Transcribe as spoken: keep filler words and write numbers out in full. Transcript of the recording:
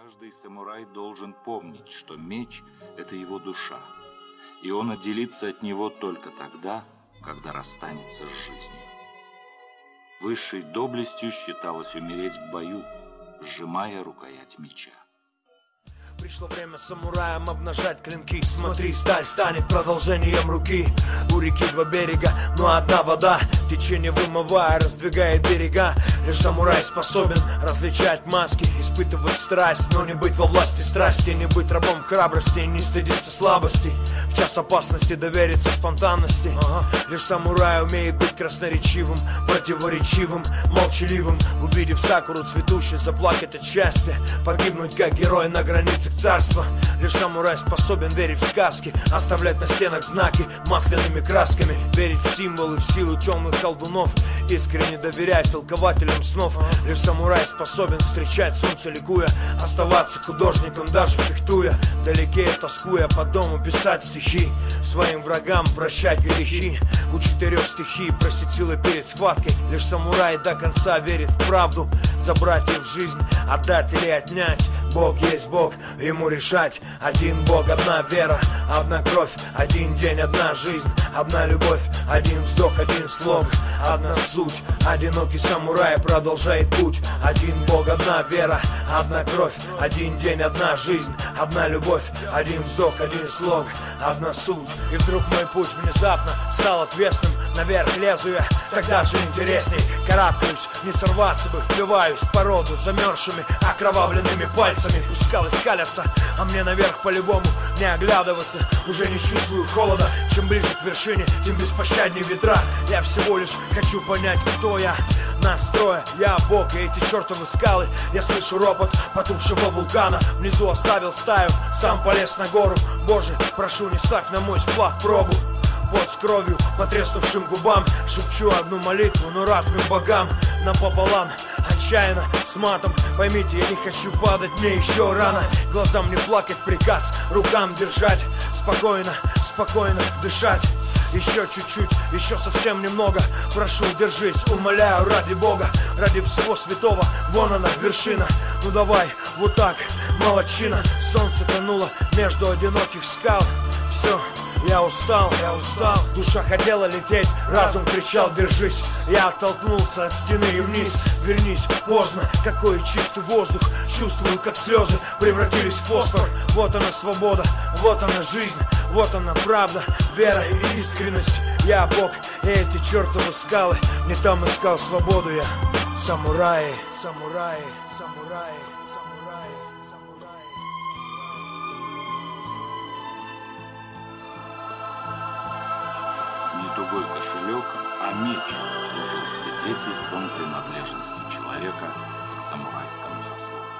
Каждый самурай должен помнить, что меч – это его душа, и он отделится от него только тогда, когда расстанется с жизнью. Высшей доблестью считалось умереть в бою, сжимая рукоять меча. Пришло время самураям обнажать клинки. Смотри, сталь станет продолжением руки. У реки два берега, но одна вода. Течение вымывая, раздвигает берега. Лишь самурай способен различать маски, испытывать страсть, но не быть во власти страсти. Не быть рабом храбрости, не стыдиться слабости. В час опасности довериться спонтанности. Ага. Лишь самурай умеет быть красноречивым, противоречивым, молчаливым. Увидев сакуру цветущей, заплакать от счастья, погибнуть как герой на границе царства. Лишь самурай способен верить в сказки, оставлять на стенах знаки масляными красками, верить в символы, в силу темных колдунов, искренне доверять толкователям снов. Лишь самурай способен встречать солнце ликуя, оставаться художником даже фехтуя, вдалеке тоскуя по дому, писать стихи своим врагам, прощать грехи. У четырех стихий просить силы перед схваткой. Лишь самурай до конца верит в правду, забрать их в жизнь, отдать или отнять. Бог есть Бог, ему решать. Один Бог, одна вера, одна кровь, один день, одна жизнь, одна любовь, один вздох, один слог, одна суть. Одинокий самурай продолжает путь. Один Бог, одна вера, одна кровь, один день, одна жизнь, одна любовь, один вздох, один слог, одна суть. И вдруг мой путь внезапно стал отвесным. Наверх лезу я, тогда же интересней. Карабкаюсь, не сорваться бы, впиваюсь в породу замерзшими, окровавленными пальцами. Пусть скалы скалятся, а мне наверх по-любому не оглядываться. Уже не чувствую холода, чем ближе к вершине, тем беспощаднее ветра. Я всего лишь хочу понять, кто я. Настроя, я Бог, и эти чертовы скалы. Я слышу ропот потухшего вулкана. Внизу оставил стаю, сам полез на гору. Боже, прошу, не ставь на мой сплав пробу. Пот с кровью по треснувшим губам. Шепчу одну молитву, но разным богам напополам, отчаянно, с матом. Поймите, я не хочу падать, мне еще рано. Глазам не плакать, приказ рукам держать. Спокойно, спокойно дышать. Еще чуть-чуть, еще совсем немного. Прошу, держись, умоляю, ради Бога, ради всего святого. Вон она, вершина. Ну давай, вот так, молодчина. Солнце тонуло между одиноких скал. Все, я устал, я устал. Душа хотела лететь, разум кричал, держись. Я оттолкнулся от стены и вниз. Вернись, поздно, какой чистый воздух. Чувствую, как слезы превратились в фосфор. Вот она свобода, вот она жизнь. Вот она правда, вера и искренность. Я Бог, и эти чертовы скалы. Не там искал свободу я. Самураи, самураи, самураи, самураи, самураи. Не тугой кошелек, а меч служил свидетельством принадлежности человека к самурайскому сословию.